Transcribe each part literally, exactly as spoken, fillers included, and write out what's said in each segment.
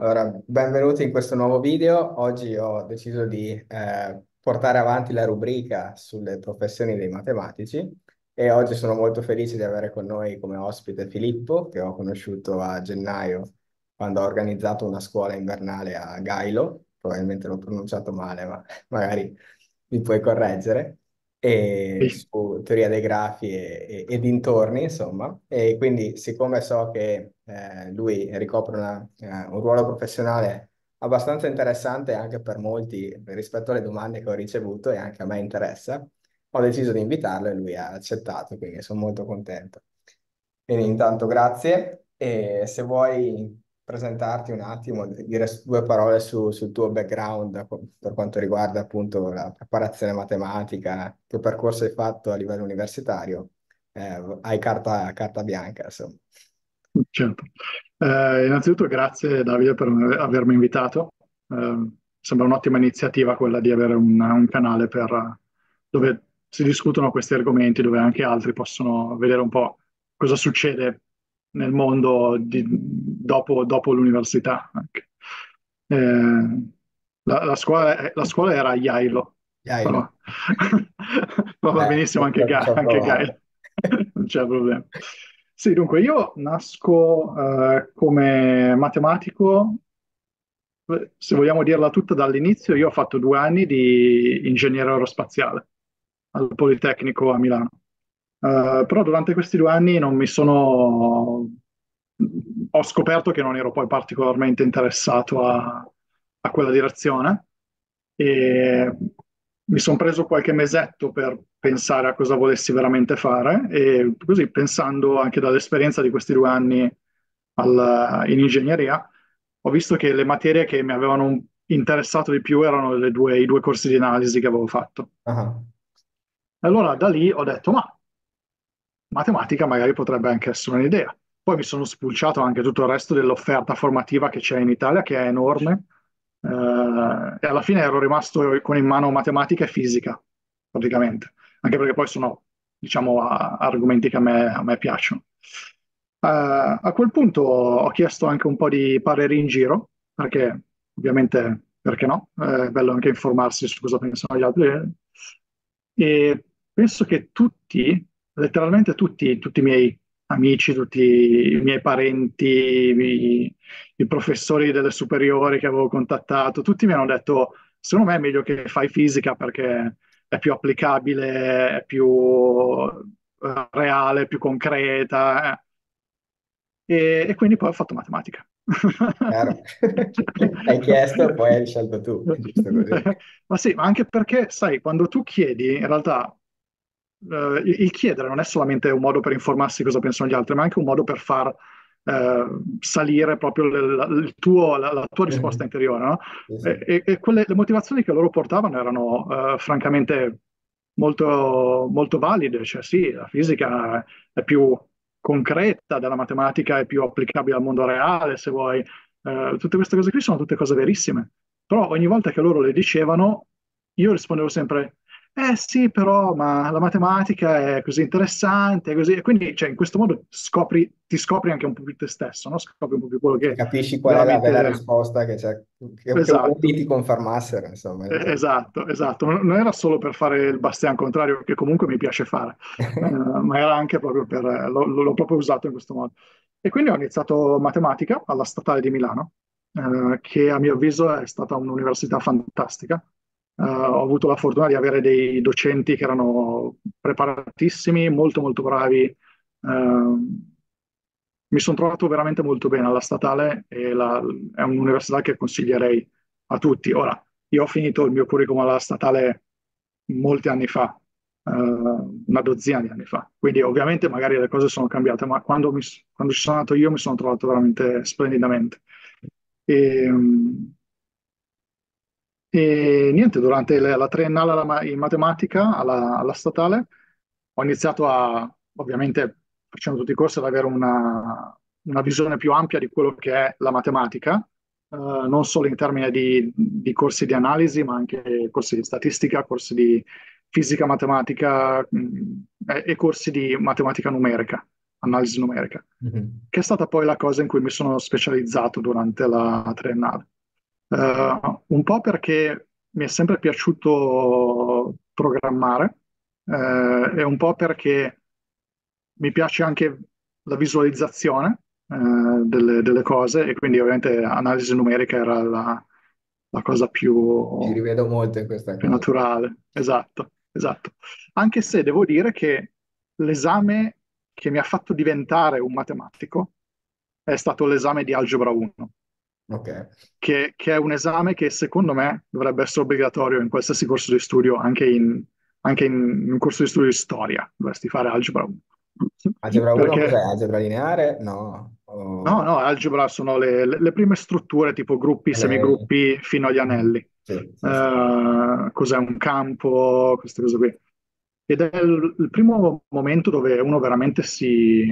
Allora, benvenuti in questo nuovo video. Oggi ho deciso di eh, portare avanti la rubrica sulle professioni dei matematici e oggi sono molto felice di avere con noi come ospite Filippo, che ho conosciuto a gennaio quando ho organizzato una scuola invernale a Gailo. Probabilmente l'ho pronunciato male, ma magari mi puoi correggere, e Sì, su teoria dei grafi e, e- e dintorni, insomma. E quindi, siccome so che eh, lui ricopre una- eh, un ruolo professionale abbastanza interessante anche per molti rispetto alle domande che ho ricevuto e anche a me interessa, ho deciso di invitarlo e lui ha accettato, quindi sono molto contento. Quindi intanto grazie e se vuoi presentarti un attimo, dire due parole su- sul tuo background per quanto riguarda appunto la preparazione matematica, che percorso hai fatto a livello universitario, eh, hai carta, carta bianca, insomma. certo. Eh, innanzitutto grazie Davide per avermi invitato. Eh, sembra un'ottima iniziativa quella di avere un, un canale per, dove si discutono questi argomenti, dove anche altri possono vedere un po' cosa succede nel mondo di- dopo, dopo l'università. Anche. Eh, la, la scuola, la scuola era a Jailo, però, Yailo, però va eh, benissimo anche, ci Ga- ho anche Gail, provato. non c'è problema. Sì, dunque io nasco eh, come matematico, se vogliamo dirla tutta dall'inizio, io ho fatto due anni di ingegnere aerospaziale al Politecnico a Milano. Eh, però durante questi due anni non mi sono... ho scoperto che non ero poi particolarmente interessato a, a quella direzione e mi sono preso qualche mesetto per pensare a cosa volessi veramente fare e così pensando anche dall'esperienza di questi due anni al- in ingegneria, ho visto che le materie che mi avevano interessato di più erano le due- i due corsi di analisi che avevo fatto. Ah, E allora da lì ho detto, ma matematica magari potrebbe anche essere un'idea. Poi mi sono spulciato anche tutto il resto dell'offerta formativa che c'è in Italia, che è enorme, eh, e alla fine ero rimasto con in mano matematica e fisica, praticamente, anche perché poi sono, diciamo, a- argomenti che a me, a me piacciono. Eh, a quel punto ho chiesto anche un po' di pareri in giro, perché ovviamente, perché no? Eh, È bello anche informarsi su cosa pensano gli altri. E penso che tutti, letteralmente tutti, tutti i miei amici, tutti i miei parenti, i, i professori delle superiori che avevo contattato, tutti mi hanno detto, secondo me è meglio che fai fisica perché è più applicabile, è più eh, reale, più concreta. eh. E, e quindi poi ho fatto matematica. chiaro. Hai chiesto e poi hai scelto tu, giusto così. Ma sì, ma anche perché, sai, quando tu chiedi, in realtà eh, il il chiedere non è solamente un modo per informarsi cosa pensano gli altri, ma anche un modo per far eh, salire proprio il, il tuo- la, la tua risposta Mhm. interiore, no? Sì, E, sì. e- e quelle, le motivazioni che loro portavano erano eh, francamente molto, molto valide, cioè sì, la fisica è più concreta della matematica, è più applicabile al mondo reale, se vuoi. Eh, tutte queste cose qui sono tutte cose verissime, però ogni volta che loro le dicevano, io rispondevo sempre eh sì, però ma la matematica è così interessante, così... E quindi cioè, in questo modo scopri, ti scopri anche un po' più te stesso, no? Scopri un po' più quello che Capisci qual è la vera veramente... risposta che, c'è, che, che volenti Esatto, ti confermassero, insomma. eh, esatto, esatto. Non non era solo per fare il bastian contrario, che comunque mi piace fare, eh, ma era anche proprio per... l'ho l'ho proprio usato in questo modo. E quindi ho iniziato matematica alla Statale di Milano, eh, che a mio avviso è stata un'università fantastica. Eh, ho avuto la fortuna di avere dei docenti che erano preparatissimi, molto molto bravi. Eh, mi sono trovato veramente molto bene alla statale e la- è un'università che consiglierei a tutti. Ora, io ho finito il mio curriculum alla statale molti anni fa, eh, una dozzina di anni fa, quindi ovviamente magari le cose sono cambiate, ma quando, mi- quando ci sono andato io mi sono trovato veramente splendidamente. E, e niente, durante le- la triennale alla ma- in matematica alla, alla statale ho iniziato a, ovviamente facendo tutti i corsi, ad avere una, una visione più ampia di quello che è la matematica, eh, non solo in termini di, di corsi di analisi, ma anche corsi di statistica, corsi di fisica matematica, mh, e, e corsi di matematica numerica analisi numerica, Mhm. che è stata poi la cosa in cui mi sono specializzato durante la triennale. Eh, un po' perché mi è sempre piaciuto programmare, eh, e un po' perché mi piace anche la visualizzazione, eh, delle, delle cose, e quindi ovviamente analisi numerica era la, la cosa Ci più, rivedo molto in questa più cosa. naturale. Esatto, esatto. Anche se devo dire che l'esame che mi ha fatto diventare un matematico è stato l'esame di Algebra uno, Ok. che, che è un esame che secondo me dovrebbe essere obbligatorio in qualsiasi corso di studio, anche in, anche in un corso di studio di storia, dovresti fare Algebra uno. Algebra uno cos'è? Perché Algebra lineare? No. no, O- no, algebra sono le, le- le prime strutture tipo gruppi, le- semigruppi fino agli anelli. Sì, sì, sì. Eh, cos'è un campo, queste cose qui. Ed è il, il primo momento dove uno veramente si,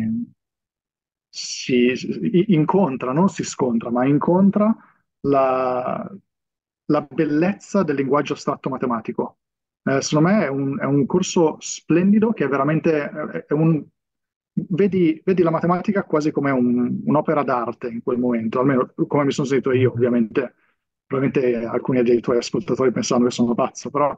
si si incontra, non si scontra, ma incontra la, la bellezza del linguaggio astratto matematico. Eh, secondo me è un, è un corso splendido che è veramente è- è un, vedi, vedi la matematica quasi come un- un'opera d'arte in quel momento, almeno come mi sono sentito io, ovviamente. Probabilmente alcuni dei tuoi ascoltatori pensano che sono pazzo, però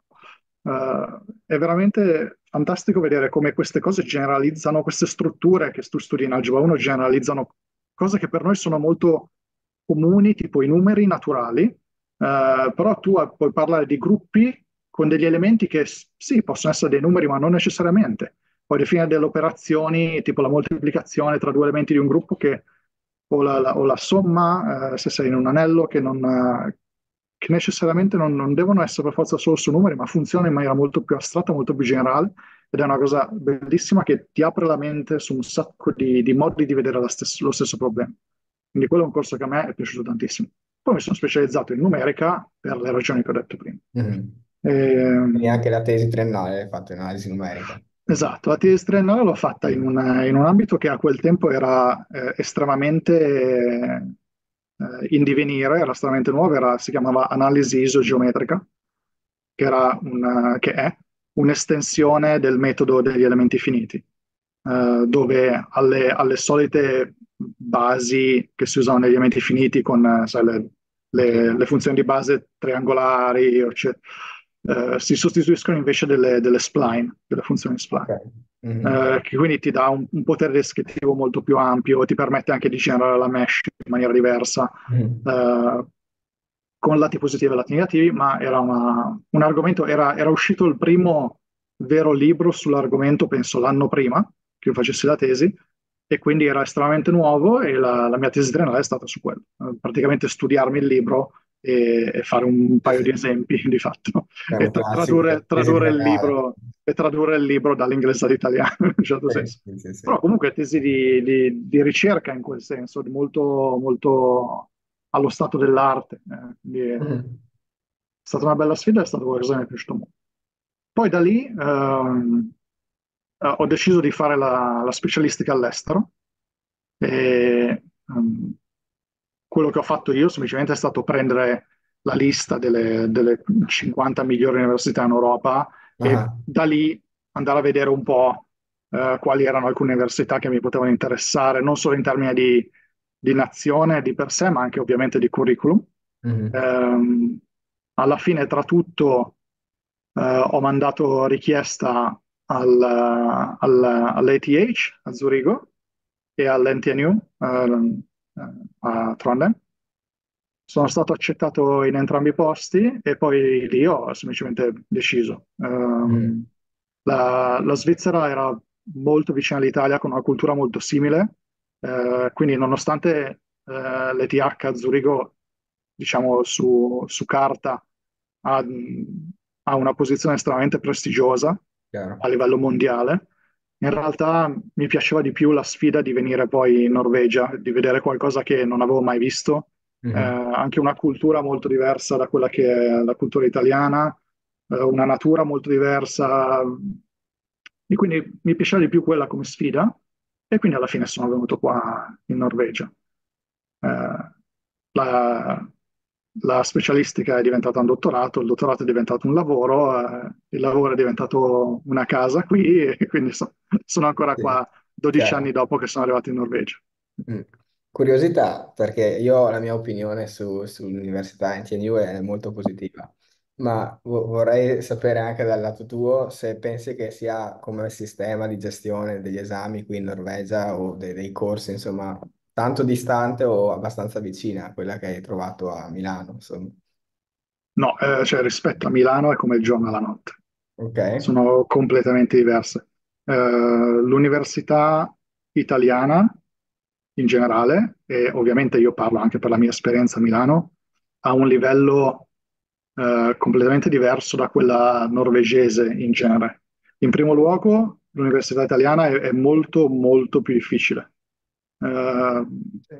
eh, è veramente fantastico vedere come queste cose generalizzano, queste strutture che tu studi in Algebra uno generalizzano cose che per noi sono molto comuni, tipo i numeri naturali, eh, però tu puoi parlare di gruppi con degli elementi che s- sì, possono essere dei numeri, ma non necessariamente. Puoi definire delle operazioni, tipo la moltiplicazione tra due elementi di un gruppo che o la, la- o la somma, eh, se sei in un anello, che, non, eh, che necessariamente non, non devono essere per forza solo su numeri, ma funzionano in maniera molto più astratta, molto più generale, ed è una cosa bellissima che ti apre la mente su un sacco di, di modi di vedere la stes- lo stesso problema. Quindi quello è un corso che a me è piaciuto tantissimo. Poi mi sono specializzato in numerica per le ragioni che ho detto prima. Mhm. Quindi Ehm, anche la tesi triennale hai fatto in analisi numerica. Esatto, la tesi triennale l'ho fatta in, una- in un ambito che a quel tempo era eh, estremamente eh, in divenire, era estremamente nuovo, era- si chiamava analisi isogeometrica, che, era una- che è un'estensione del metodo degli elementi finiti, eh, dove alle, alle solite basi che si usano negli elementi finiti con eh, sai, le, Ok. le- le funzioni di base triangolari, ecce- eh, si sostituiscono invece delle, delle spline, delle funzioni Ok. spline, Mhm. eh, che quindi ti dà un, un potere descrittivo molto più ampio, ti permette anche di generare la mesh in maniera diversa, Mhm. eh, con lati positivi e lati negativi, ma era una- un argomento, era, era uscito il primo vero libro sull'argomento, penso l'anno prima che io facessi la tesi, e quindi era estremamente nuovo e la, la mia tesi triennale è stata su quello. Eh, praticamente studiarmi il libro e, e fare un Sì, paio di sì. esempi di fatto È e un tra- classico tradurre, della tesi tradurre il triennale. libro, e tradurre il libro dall'inglese all'italiano, in un certo Sì, senso. sì, sì, sì. Però comunque tesi di, di- di ricerca in quel senso, di molto, molto allo stato dell'arte. eh, quindi è Mhm. stata una bella sfida, è stato qualcosa che mi è piaciuto molto. Poi da lì ehm, eh, ho deciso di fare la, la specialistica all'estero e ehm, quello che ho fatto io semplicemente è stato prendere la lista delle, delle cinquanta migliori università in Europa e Ah, da lì andare a vedere un po' eh, quali erano alcune università che mi potevano interessare, non solo in termini di, di nazione di per sé, ma anche ovviamente di curriculum. mhm. Ehm, Alla fine, tra tutto, eh, ho mandato richiesta al, al, all'A T H a Zurigo e all'N T N U eh, a Trondheim. Sono stato accettato in entrambi i posti e poi lì ho semplicemente deciso. Mhm. Ehm, la, la Svizzera era molto vicina all'Italia, con una cultura molto simile, eh, quindi nonostante eh, l'E T H a Zurigo, diciamo su, su carta, ha, ha una posizione estremamente prestigiosa Chiaro. a livello mondiale, in realtà mi piaceva di più la sfida di venire poi in Norvegia, di vedere qualcosa che non avevo mai visto, eh, Mhm. anche una cultura molto diversa da quella che è la cultura italiana, eh, una natura molto diversa, e quindi mi piaceva di più quella come sfida, e quindi alla fine sono venuto qua in Norvegia. Eh, la, la specialistica è diventata un dottorato, il dottorato è diventato un lavoro, eh, il lavoro è diventato una casa qui, e quindi so- sono ancora Sì. qua dodici anni Chiaro. dopo che sono arrivato in Norvegia. Mm. Curiosità, perché io ho la mia opinione su- sull'università in T N U è molto positiva, ma vo- vorrei sapere anche dal lato tuo se pensi che sia come sistema di gestione degli esami qui in Norvegia o de- dei corsi, insomma, tanto distante o abbastanza vicina a quella che hai trovato a Milano, insomma. No, eh, cioè rispetto a Milano è come il giorno e la notte, Ok? sono completamente diverse. Eh, l'università italiana in generale, e ovviamente io parlo anche per la mia esperienza a Milano, ha un livello eh, completamente diverso da quella norvegese in genere. In primo luogo, l'università italiana è, è molto, molto più difficile. Eh, Sì.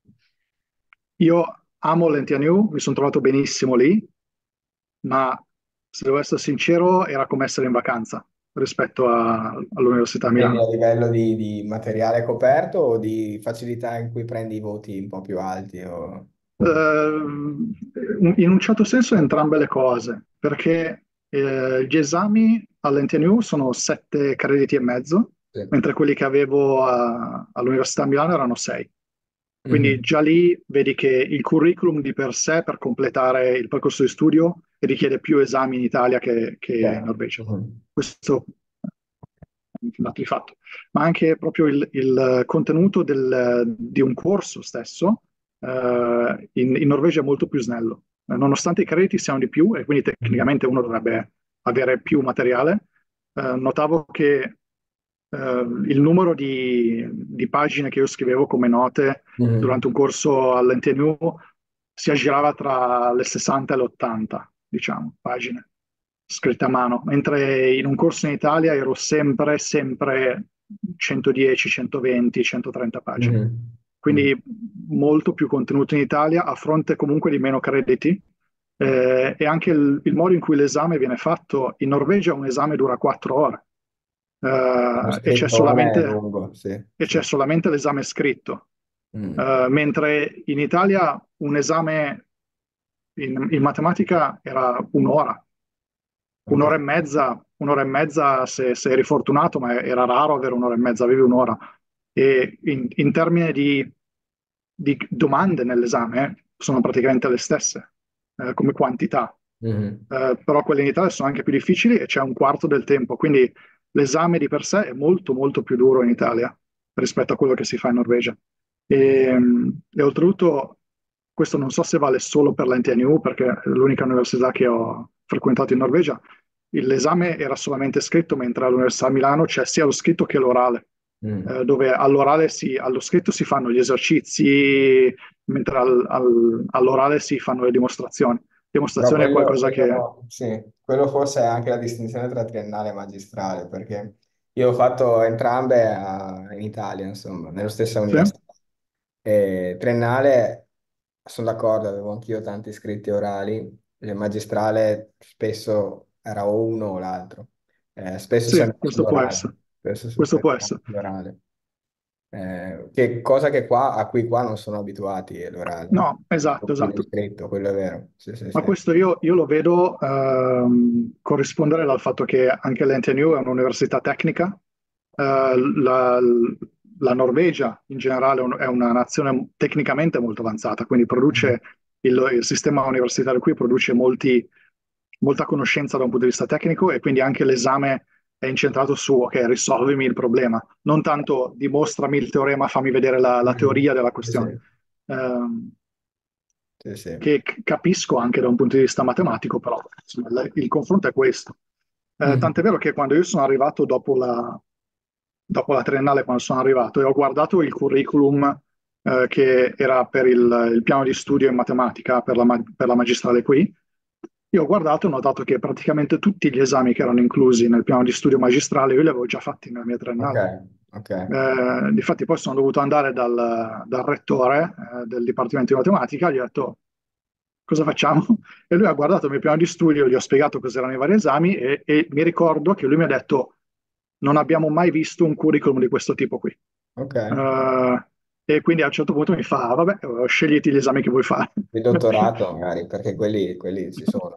io amo l'N T N U, mi sono trovato benissimo lì, ma se devo essere sincero, era come essere in vacanza rispetto a- all'Università a Intendi a Milano. livello di, di materiale coperto o di facilità in cui prendi i voti un po' più alti? O... Eh, in un certo senso entrambe le cose, perché eh, gli esami all'N T N U sono sette crediti e mezzo, Sì. mentre quelli che avevo a- all'Università di Milano erano sei. Quindi Mhm. già lì vedi che il curriculum di per sé per completare il percorso di studio richiede più esami in Italia che, che in Chiaro. Norvegia. Mhm. Questo è un dato di fatto. Ma anche proprio il, il contenuto del- di un corso stesso eh, in, in Norvegia è molto più snello. Eh, nonostante i crediti siano di più e quindi Mhm. tecnicamente uno dovrebbe avere più materiale, eh, notavo che eh, il numero di, di pagine che io scrivevo come note Mhm. durante un corso all'N T N U si aggirava tra le sessanta e le ottanta, diciamo, pagine scritte a mano, mentre in un corso in Italia ero sempre, sempre centodieci, centoventi, centotrenta pagine. Mhm. Mhm. Quindi molto più contenuto in Italia a fronte comunque di meno crediti. Eh, e anche il, il modo in cui l'esame viene fatto in Norvegia, un esame dura quattro ore Lo eh, e c'è scrittone è solamente, lungo, sì, e sì. c'è solamente l'esame scritto. Mm. Eh, mentre in Italia un esame in, in matematica era un'ora, Ok. un'ora e mezza, un'ora e mezza se, se eri fortunato, ma era raro avere un'ora e mezza, avevi un'ora. E in, in termini di, di domande nell'esame sono praticamente le stesse, eh, come quantità. Mhm. Eh, però quelle in Italia sono anche più difficili e c'è un quarto del tempo, quindi l'esame di per sé è molto molto più duro in Italia rispetto a quello che si fa in Norvegia. E, e oltretutto, questo non so se vale solo per l'N T N U, perché è l'unica università che ho frequentato in Norvegia. L'esame era solamente scritto, mentre all'Università di Milano c'è sia lo scritto che l'orale, Mm. eh, dove all'orale si, allo scritto si fanno gli esercizi, mentre al- al- all'orale si fanno le dimostrazioni. Però Dimostrazione è quello, qualcosa che... quello, sì, quello forse è anche la distinzione tra triennale e magistrale, perché io ho fatto entrambe a- in Italia, insomma, nella stessa Sì, università. E triennale, sono d'accordo, avevo anch'io tanti iscritti orali, il magistrale spesso era o uno o l'altro. Eh, spesso si sì, andava questo può sull'orale, essere. spesso si si Questo può andava essere. sull'orale. Eh, che cosa che qua, a cui qua non sono abituati, è l'orale. No, esatto, Più esatto. scritto, quello è vero. Sì, sì, Ma sì. questo io, io lo vedo ehm, corrispondere dal fatto che anche l'N T N U è un'università tecnica. Eh, la, la Norvegia in generale è un- è una nazione tecnicamente molto avanzata, quindi Mhm. produce il, il sistema universitario qui produce molti- molta conoscenza da un punto di vista tecnico e quindi anche l'esame è incentrato su, ok, risolvimi il problema, non tanto dimostrami il teorema, fammi vedere la, la Mhm. teoria della Sì, questione. sì, Ehm, sì, sì. che c- capisco anche da un punto di vista matematico, però insomma, il, il confronto è questo. Eh, Mhm. tant'è vero che quando io sono arrivato dopo la, dopo la triennale, quando sono arrivato, e ho guardato il curriculum eh, che era per il, il piano di studio in matematica per la, ma- per la magistrale qui, io ho guardato e ho notato che praticamente tutti gli esami che erano inclusi nel piano di studio magistrale io li avevo già fatti nella mia Ok, triennale. ok. Eh, difatti poi sono dovuto andare dal, dal rettore eh, del Dipartimento di Matematica, gli ho detto cosa facciamo? E lui ha guardato il mio piano di studio, gli ho spiegato cos'erano i vari esami e, e mi ricordo che lui mi ha detto non abbiamo mai visto un curriculum di questo tipo qui. Ok. Eh, e quindi a un certo punto mi fa, vabbè, eh, scegliti gli esami che vuoi fare. Il dottorato magari, perché quelli, quelli ci sono, no?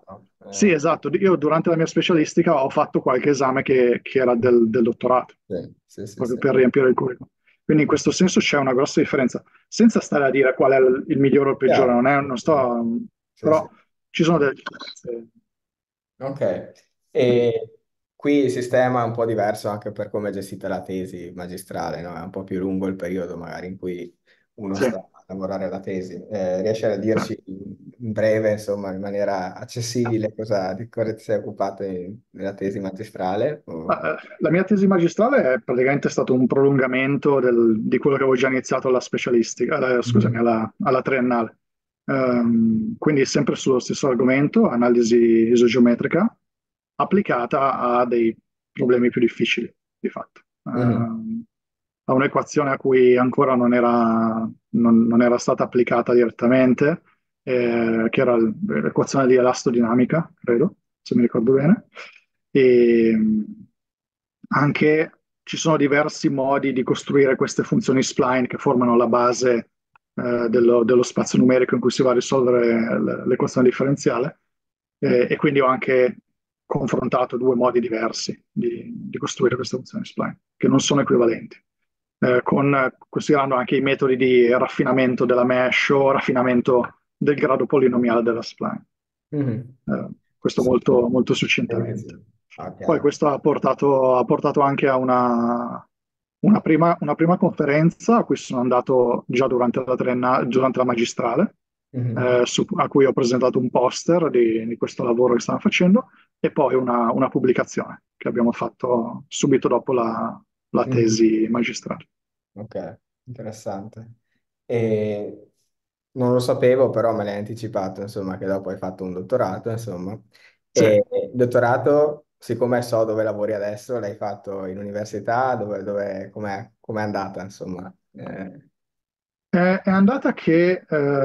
Sì, esatto. Io durante la mia specialistica ho fatto qualche esame che, che era del, del dottorato, Eh, sì, sì, sì, proprio sì. per riempire il curriculum. Quindi in questo senso c'è una grossa differenza, senza stare a dire qual è il, il migliore o il peggiore, Chiaro. non è, non sto, Sì, sì. però ci sono delle differenze. Ok, e qui il sistema è un po' diverso anche per come è gestita la tesi magistrale, no? È un po' più lungo il periodo magari in cui uno Sì, sta a lavorare alla tesi. Eh, riesci a sì. dirci in breve, insomma, in maniera accessibile, cosa, di cosa ti sei occupato in- nella tesi magistrale? O- Ma, eh, La mia tesi magistrale è praticamente stato un prolungamento del- di quello che avevo già iniziato alla specialistica, alla- scusami, Mhm. alla, alla triennale. Ehm, quindi sempre sullo stesso argomento, analisi isogeometrica, applicata a dei problemi più difficili, di fatto. Mhm. Ehm, a un'equazione a cui ancora non era, non- non era stata applicata direttamente, eh, che era l- l'equazione di elastodinamica, credo, se mi ricordo bene. E mh, anche ci sono diversi modi di costruire queste funzioni spline che formano la base eh, dello, dello spazio numerico in cui si va a risolvere l- l'equazione differenziale. Eh, e quindi ho anche confrontato due modi diversi di, di costruire queste funzioni spline, che non sono equivalenti. Eh, con, considerando anche i metodi di raffinamento della mesh o raffinamento del grado polinomiale della spline. Mhm. Eh, questo Sì, molto, molto sì, succintamente. sì. Ah, Poi chiaro. questo ha portato, ha portato anche a una, una prima, una prima conferenza a cui sono andato già durante la, trienna- durante la magistrale, Mhm. eh, su- a cui ho presentato un poster di, di questo lavoro che stiamo facendo e poi una, una pubblicazione che abbiamo fatto subito dopo la, la Mhm. tesi magistrale. Ok, interessante. E non lo sapevo, però me l'hai anticipato, insomma, che dopo hai fatto un dottorato, insomma. Sì. E il dottorato, siccome so dove lavori adesso, l'hai fatto in università, dove, dove, com'è, com'è andata, insomma? Eh, Eh, È andata che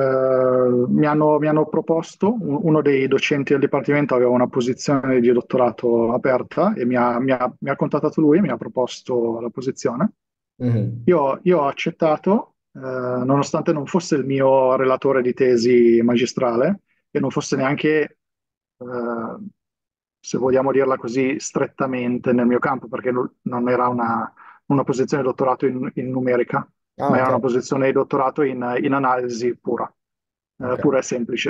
eh, mi hanno, mi hanno proposto, un- uno dei docenti del dipartimento aveva una posizione di dottorato aperta e mi ha, mi ha- mi ha contattato lui e mi ha proposto la posizione. mhm. Io, io ho accettato, eh, nonostante non fosse il mio relatore di tesi magistrale e non fosse neanche, eh, se vogliamo dirla così, strettamente nel mio campo, perché non non era una, una posizione di dottorato in, in numerica, Ah, ma era ok, una posizione di dottorato in, in analisi pura, eh, ok. pura e semplice.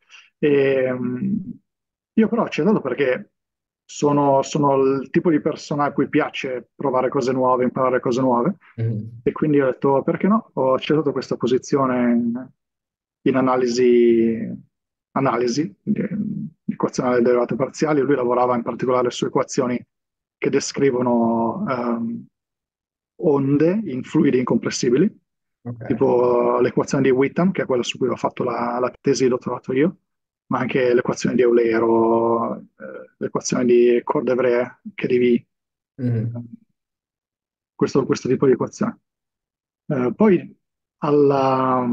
E, mh, io però ho accettato perché sono, sono il tipo di persona a cui piace provare cose nuove, imparare cose nuove, Mhm. e quindi ho detto perché no? Ho accettato questa posizione in, in analisi, analisi di, di equazionale delle derivate parziali. Lui lavorava in particolare su equazioni che descrivono ehm, onde in fluidi incompressibili, Ok. tipo l'equazione di Witten, che è quella su cui ho fatto la, la tesi di dottorato io, ma anche l'equazione di Eulero, eh, l'equazione di Cordevrais, che devi Mhm. questo, questo tipo di equazione. Eh, poi alla,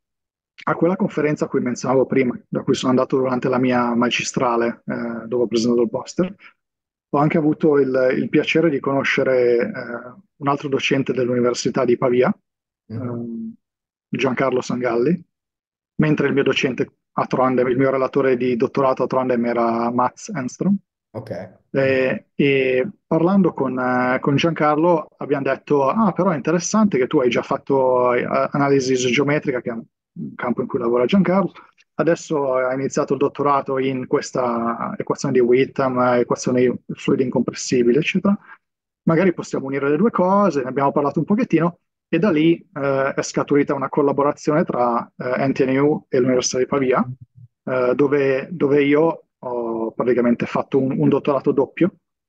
a quella conferenza a cui menzionavo prima, da cui sono andato durante la mia magistrale, eh, dove ho presentato il poster, ho anche avuto il, il piacere di conoscere eh, un altro docente dell'Università di Pavia, Mhm. ehm, Giancarlo Sangalli, mentre il mio docente a Trondheim, il mio relatore di dottorato a Trondheim era Mats Enström. Ok. Eh, e parlando con, eh, con Giancarlo abbiamo detto, ah, però è interessante che tu hai già fatto eh, analisi geometrica, che è un campo in cui lavora Giancarlo. Adesso hai iniziato il dottorato in questa equazione di Witten, eh, equazioni fluidi incompressibili, eccetera. Magari possiamo unire le due cose, ne abbiamo parlato un pochettino e da lì eh, è scaturita una collaborazione tra eh, N T N U e l'Università di Pavia, eh, dove, dove io ho praticamente fatto un, un dottorato doppio,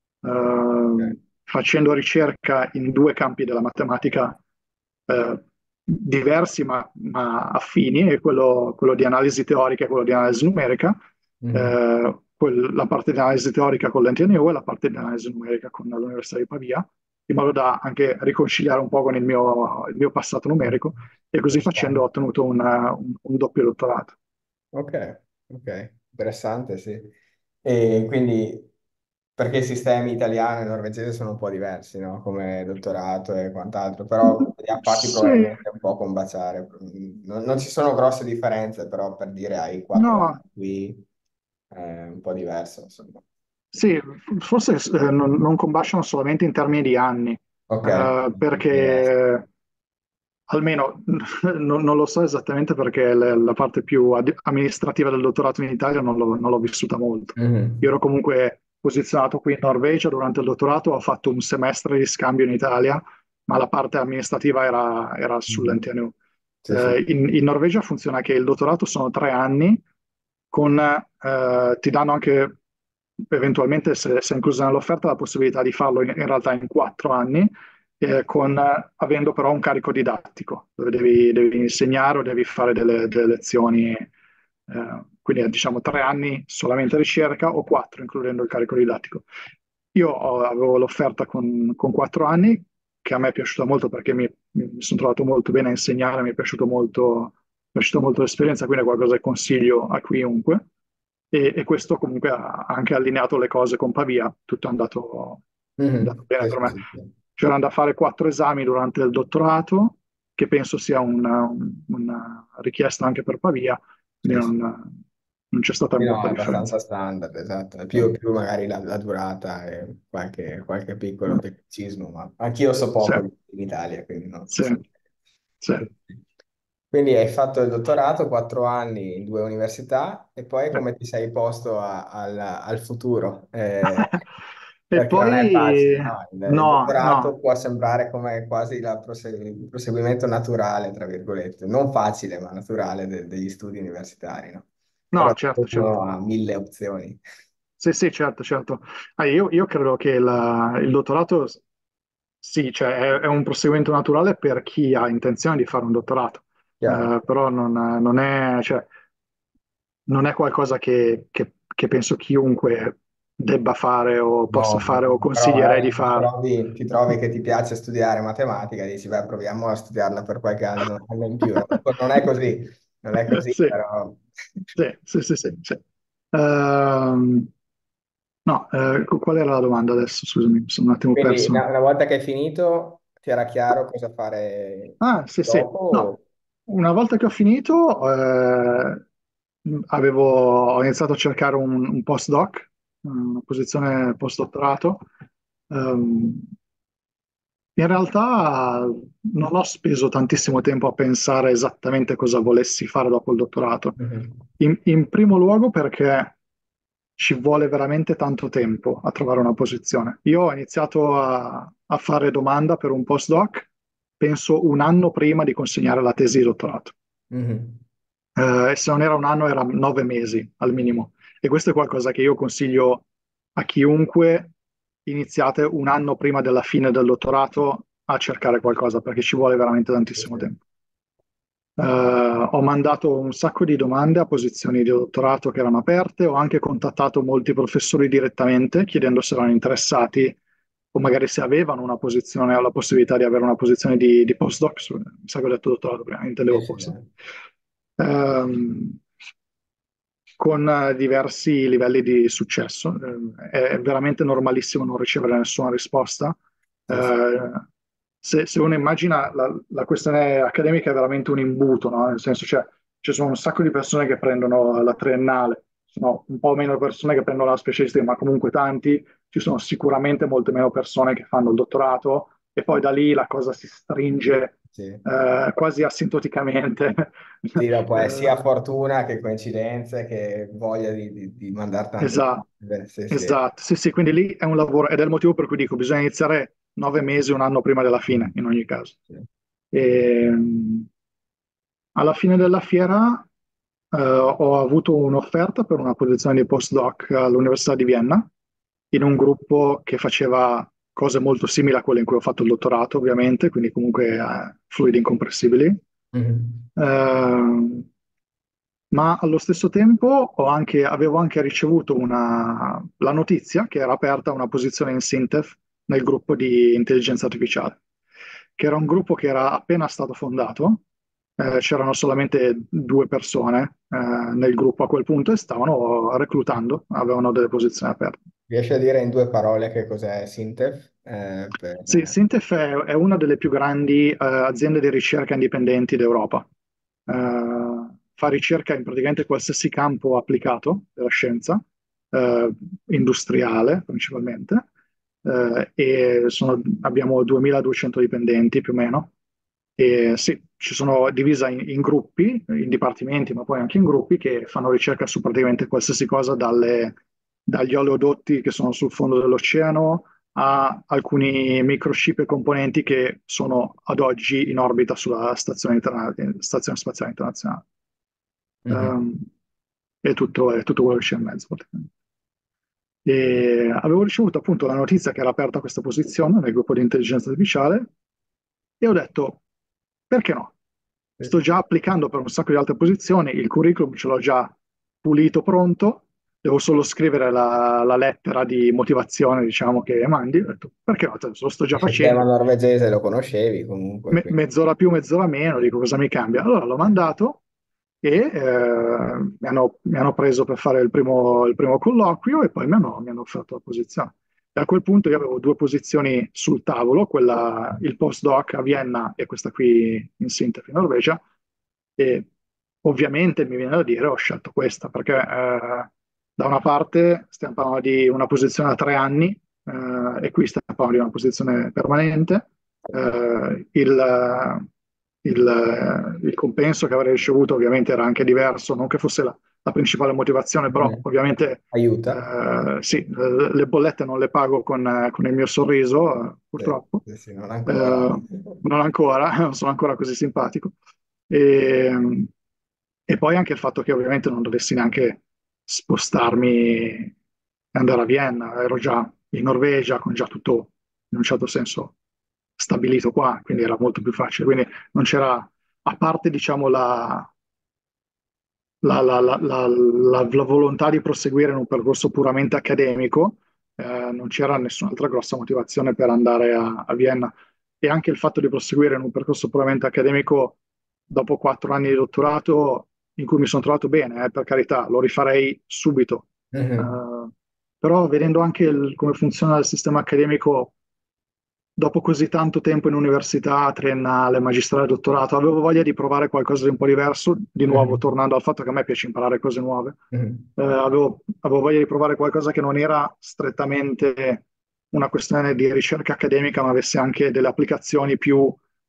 Ok. eh, facendo ricerca in due campi della matematica eh, diversi ma, ma affini, e quello, quello di analisi teorica e quello di analisi numerica, Mhm. eh, quel- la parte di analisi teorica con l'N T N U e la parte di analisi numerica con l'Università di Pavia, in modo da anche riconciliare un po' con il mio, il mio passato numerico, e così Ci facendo sta. ho ottenuto un, un- un doppio dottorato. Ok, ok, interessante, sì. E quindi, perché i sistemi italiano e norvegese sono un po' diversi, no? Come dottorato e quant'altro, però li ha fatti Sì, probabilmente un po' combaciare. Non, non ci sono grosse differenze, però per dire hai quattro no, anni qui. è un po' diverso, insomma. Sì, forse eh, non, non combaciano solamente in termini di anni, Ok, eh, diverso. perché almeno non, non lo so esattamente perché le- la parte più ad- amministrativa del dottorato in Italia non l'ho non l'ho vissuta molto. Io Mhm. ero comunque posizionato qui in Norvegia durante il dottorato, ho fatto un semestre di scambio in Italia, ma la parte amministrativa era, era Mhm. sull'N T N U. Sì, sì. Eh, in, in Norvegia funziona che il dottorato sono tre anni, con, eh, ti danno anche eventualmente, se, se è inclusa nell'offerta, la possibilità di farlo in, in realtà in quattro anni, eh, con, eh, avendo però un carico didattico, dove devi, devi insegnare o devi fare delle, delle lezioni, eh, quindi eh, diciamo tre anni solamente ricerca o quattro includendo il carico didattico. Io ho- avevo l'offerta con, con quattro anni, che a me è piaciuta molto perché mi, mi sono trovato molto bene a insegnare, mi è piaciuto molto, mi è piaciuta molto l'esperienza, quindi è qualcosa che consiglio a chiunque. E, e questo comunque ha anche allineato le cose con Pavia, tutto è andato, è andato Mhm. bene Sì, per sì, me. sì, sì. C'erano da fare quattro esami durante il dottorato, che penso sia una, un- una richiesta anche per Pavia, quindi Sì, sì. non, non c'è stata Sì, no, molta è differenza. abbastanza standard, esatto. È Sì, più, più magari la, la durata e qualche, qualche piccolo tecnicismo, ma anch'io so sì, poco in Italia, quindi non sì, so. sì. Quindi hai fatto il dottorato, quattro anni in due università, e poi Sì. come ti sei posto a- al, al futuro? Eh, E perché non è poi facile, no? Il, il no, dottorato no, può sembrare come quasi la prose- il proseguimento naturale, tra virgolette, non facile, ma naturale de- degli studi universitari, no? no, Però certo, certo. uno ha mille opzioni. Sì, sì, certo, certo. Ah, io, io credo che la- il dottorato, sì, cioè è, è un proseguimento naturale per chi ha intenzione di fare un dottorato. Chiaro? Eh, però non, non è, cioè, non è qualcosa che, che- che penso chiunque debba fare o possa No, fare o però consiglierei di magari ti fare. trovi, ti trovi che ti piace studiare matematica, dici, beh, proviamo a studiarla per qualche anno, anno in più. No? Non è così, non è così, Sì, però... sì, sì, sì, sì, sì. Ehm, no, eh, qual era la domanda adesso? Scusami, mi sono un attimo Quindi perso. una, una volta che hai finito, ti era chiaro cosa fare Ah, sì, sì. No, dopo? una volta che ho finito, eh, avevo, ho iniziato a cercare un, un postdoc, una posizione postdottorato. Ehm, In realtà non ho speso tantissimo tempo a pensare esattamente cosa volessi fare dopo il dottorato. Mhm. In, in primo luogo perché ci vuole veramente tanto tempo a trovare una posizione. Io ho iniziato a, a fare domanda per un postdoc, penso un anno prima di consegnare la tesi di dottorato. Mhm. Eh, e se non era un anno, era nove mesi al minimo. E questo è qualcosa che io consiglio a chiunque iniziate un anno prima della fine del dottorato a cercare qualcosa, perché ci vuole veramente Sì, tantissimo sì. tempo. Eh, ho mandato un sacco di domande a posizioni di dottorato che erano aperte, ho anche contattato molti professori direttamente chiedendo se erano interessati o magari se avevano una posizione o la possibilità di avere una posizione di, di postdoc. Su- Mi sa che ho detto dottorato prima, Sì, intendevo sì, postdoc. sì. Ehm, con eh, diversi livelli di successo. Eh, è veramente normalissimo non ricevere nessuna risposta. Sì, sì. Eh, se, se uno immagina la, la questione accademica è veramente un imbuto, no? Nel senso, cioè, ci sono un sacco di persone che prendono la triennale, sono un po' meno persone che prendono la specialistica, ma comunque tanti. Ci sono sicuramente molte meno persone che fanno il dottorato e poi da lì la cosa si stringe Sì. eh, quasi asintoticamente. Sì, dopo è sia Eh, fortuna che coincidenze che voglia di, di, di mandare tante esatto, domande. Sì, sì. esatto, sì, sì, quindi lì è un lavoro ed è il motivo per cui dico bisogna iniziare nove mesi, un anno prima della fine, Mhm. in ogni caso. Sì. E, alla fine della fiera eh, ho avuto un'offerta per una posizione di postdoc all'Università di Vienna, in un gruppo che faceva cose molto simili a quelle in cui ho fatto il dottorato, ovviamente, quindi comunque eh, fluidi incompressibili. Mhm. Eh, ma allo stesso tempo ho anche- avevo anche ricevuto una- la notizia che era aperta una posizione in Sintef nel gruppo di intelligenza artificiale, che era un gruppo che era appena stato fondato, eh, c'erano solamente due persone eh, nel gruppo a quel punto e stavano reclutando, avevano delle posizioni aperte. Riesci a dire in due parole che cos'è Sintef? Eh, per- Sì, Sintef è, è una delle più grandi eh, aziende di ricerca indipendenti d'Europa. Eh, fa ricerca in praticamente qualsiasi campo applicato della scienza, eh, industriale principalmente, eh, e sono- abbiamo duemiladuecento dipendenti più o meno. E sì, ci sono divisa in, in gruppi, in dipartimenti, ma poi anche in gruppi che fanno ricerca su praticamente qualsiasi cosa, dalle- dagli oleodotti che sono sul fondo dell'oceano a alcuni microchip e componenti che sono ad oggi in orbita sulla Stazione, Interna- Stazione Spaziale Internazionale. Mhm. Ehm, è tutto, è tutto quello che c'è in mezzo, praticamente. E avevo ricevuto appunto la notizia che era aperta questa posizione nel gruppo di intelligenza artificiale e ho detto, perché no? Sì, Sto già applicando per un sacco di altre posizioni, il curriculum ce l'ho già pulito, pronto, devo solo scrivere la, la lettera di motivazione, diciamo, che mandi. Ho detto, perché no? Te Lo sto già il sistema facendo, norvegese lo conoscevi comunque, Me- quindi. mezz'ora più, mezz'ora meno, dico cosa mi cambia. Allora l'ho mandato e eh, mi hanno, mi hanno preso per fare il primo, il primo colloquio e poi mi hanno, mi hanno offerto la posizione. E a quel punto io avevo due posizioni sul tavolo, quella, il postdoc a Vienna e questa qui in Sintef in Norvegia, e ovviamente mi viene da dire ho scelto questa perché eh, da una parte stiamo parlando di una posizione a tre anni eh, e qui stiamo parlando di una posizione permanente. Eh, il, il, il compenso che avrei ricevuto ovviamente era anche diverso, non che fosse la, la principale motivazione, però Mhm. ovviamente Aiuta? eh, sì, eh, le bollette non le pago con, eh, con il mio sorriso, eh, Sì, purtroppo. sì, sì, non Eh, ancora. non ancora, non sono ancora così simpatico. E, e poi anche il fatto che ovviamente non dovessi neanche spostarmi e andare a Vienna, ero già in Norvegia con già tutto in un certo senso stabilito qua, quindi era molto più facile. Quindi non c'era, a parte diciamo la, la, la- la- la- la- la volontà di proseguire in un percorso puramente accademico, eh, non c'era nessun'altra grossa motivazione per andare a, a Vienna. E anche il fatto di proseguire in un percorso puramente accademico dopo quattro anni di dottorato, in cui mi sono trovato bene, eh, per carità, lo rifarei subito. Mhm. Eh, però vedendo anche il- come funziona il sistema accademico dopo così tanto tempo in università, triennale, magistrale, dottorato, avevo voglia di provare qualcosa di un po' diverso, di nuovo Mhm. tornando al fatto che a me piace imparare cose nuove. Mhm. Eh, avevo, avevo voglia di provare qualcosa che non era strettamente una questione di ricerca accademica, ma avesse anche delle applicazioni più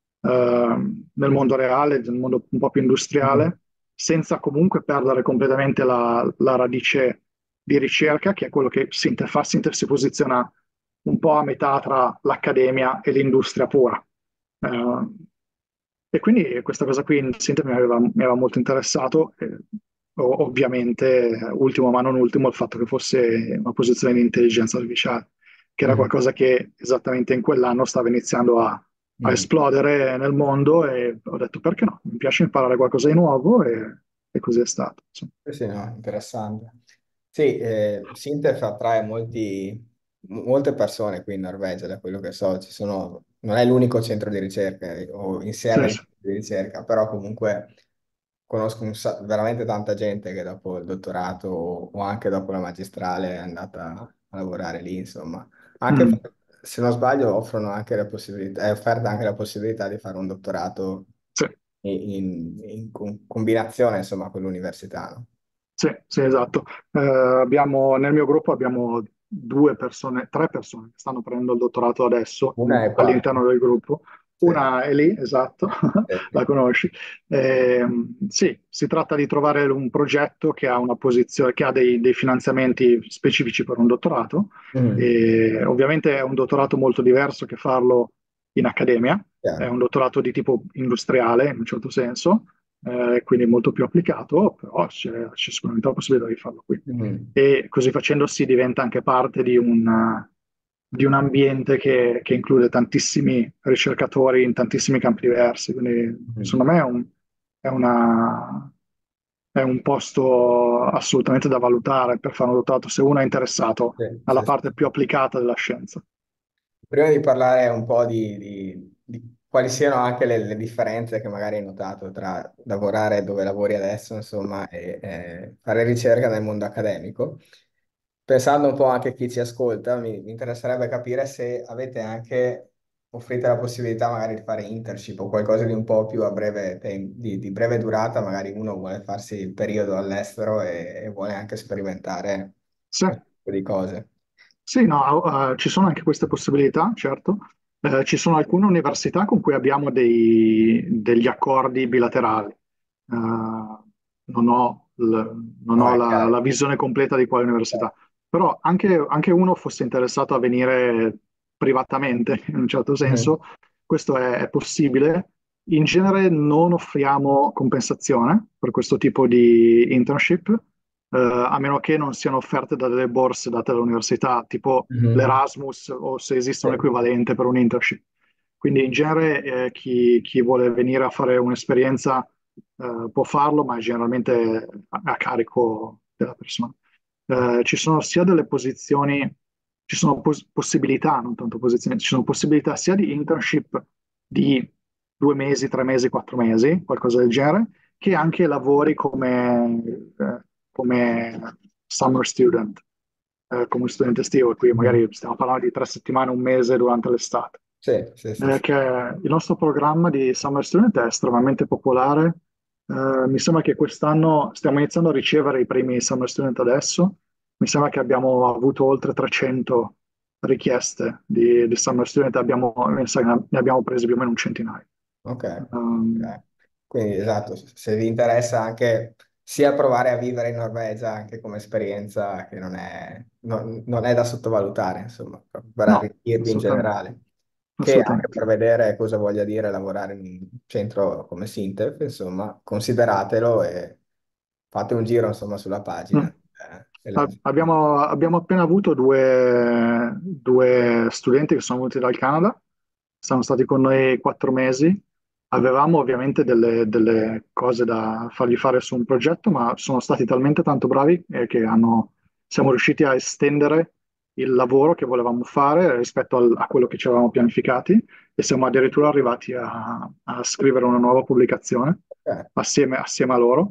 eh, nel mondo reale, nel mondo un po' più Mhm. industriale, senza comunque perdere completamente la, la radice di ricerca, che è quello che Sinte fa. Sinte si posiziona un po' a metà tra l'accademia e l'industria pura. Eh, e quindi questa cosa qui in sintesi mi aveva, mi aveva molto interessato. E, o- ovviamente, ultimo ma non ultimo, il fatto che fosse una posizione di intelligenza artificiale, che era Mhm. qualcosa che esattamente in quell'anno stava iniziando a, a Mhm. esplodere nel mondo e ho detto perché no, mi piace imparare qualcosa di nuovo e, e così è stato. Insomma. Sì, sì, no, interessante. Sì, eh, Sintef attrae molti, m- molte persone qui in Norvegia, da quello che so. Ci sono, non è l'unico centro di ricerca eh, o Sì, insieme di sì, centri di ricerca, però comunque conosco un sa- veramente tanta gente che dopo il dottorato o, o anche dopo la magistrale è andata a lavorare lì, insomma. Anche, mm, fa- se non sbaglio, offrono anche la possibilità, è offerta anche la possibilità di fare un dottorato sì. in, in- in con- combinazione, insomma, con l'università, no? Sì, sì, esatto. Eh, abbiamo, nel mio gruppo abbiamo due persone, tre persone che stanno prendendo il dottorato adesso Una è qua. all'interno del gruppo. Sì, Una è lì, esatto, sì, la sì. conosci. Eh, sì, si tratta di trovare un progetto che ha una posizione, che ha dei, dei finanziamenti specifici per un dottorato. Mhm. E ovviamente è un dottorato molto diverso che farlo in accademia, è Chiaro. un dottorato di tipo industriale in un certo senso, eh, quindi molto più applicato, però c'è, c'è sicuramente la possibilità di farlo qui. Mhm. E così facendo si diventa anche parte di un, di un ambiente che, che include tantissimi ricercatori in tantissimi campi diversi, quindi Mhm. secondo me è un, è una, è un posto assolutamente da valutare per fare un dottorato se uno è interessato Sì, alla sì, parte più sì. applicata della scienza. Prima di parlare un po' di, di- di quali siano anche le, le differenze che magari hai notato tra lavorare dove lavori adesso, insomma, e eh, fare ricerca nel mondo accademico, pensando un po' anche a chi ci ascolta, mi, mi interesserebbe capire se avete anche offrite la possibilità magari di fare internship o qualcosa di un po' più a breve, tem- di, di breve durata, magari uno vuole farsi il periodo all'estero e, e vuole anche sperimentare Sì. questo tipo di cose. Sì, no, eh, ci sono anche queste possibilità, certo. Eh, ci sono alcune università con cui abbiamo dei- degli accordi bilaterali. Eh, non ho, l- non No, ho è la, chiaro. la visione completa di quale università, però anche, anche uno fosse interessato a venire privatamente, in un certo Mhm. senso, questo è, è possibile. In genere non offriamo compensazione per questo tipo di internship, eh, a meno che non siano offerte da delle borse date dall'università, tipo Mhm. l'Erasmus o se esiste Sì, un equivalente per un internship. Quindi in genere eh, chi, chi vuole venire a fare un'esperienza eh, può farlo, ma è generalmente a, a carico della persona. Eh, ci sono sia delle posizioni, ci sono pos- possibilità, non tanto posizioni, ci sono possibilità sia di internship di due mesi, tre mesi, quattro mesi, qualcosa del genere, che anche lavori come, eh, come summer student, eh, come studente estivo, e qui Mhm. magari stiamo parlando di tre settimane, un mese durante l'estate. Sì, sì, sì, Eh, sì. che il nostro programma di Summer Student è estremamente popolare. Eh, mi sembra che quest'anno stiamo iniziando a ricevere i primi Summer Student adesso. Mi sembra che abbiamo avuto oltre trecento richieste di, di Summer Student, abbiamo, mi sa che ne abbiamo presi più o meno un centinaio. Ok, Um, ok. Quindi esatto, se vi interessa anche sia provare a vivere in Norvegia anche come esperienza che non è, non, non è da sottovalutare, insomma, proprio per no, arricchirvi in assolutamente, generale, che anche assolutamente. per vedere cosa voglia dire lavorare in un centro come Sintef, insomma, consideratelo e fate un giro, insomma, sulla pagina. Mm. eh, e A- legge- Abbiamo, abbiamo appena avuto due, due studenti che sono venuti dal Canada, sono stati con noi quattro mesi. Avevamo ovviamente delle, delle cose da fargli fare su un progetto, ma sono stati talmente tanto bravi eh, che hanno- siamo riusciti a estendere il lavoro che volevamo fare rispetto al- a quello che ci avevamo pianificati e siamo addirittura arrivati a, a scrivere una nuova pubblicazione eh, assieme assieme a loro